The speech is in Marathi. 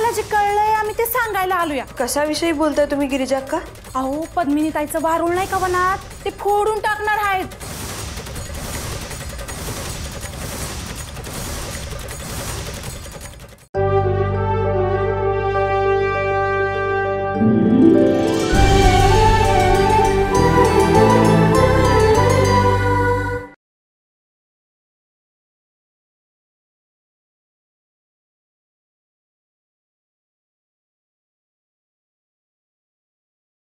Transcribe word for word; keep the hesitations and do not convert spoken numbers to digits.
आम्हाला जे कळलंय आम्ही ते सांगायला आलोया। कशाविषयी बोलताय तुम्ही गिरिजा अक्का? अहो पद्मिनी ताईचं वारुळ नाही का वनात ते फोडून टाकणार आहेत।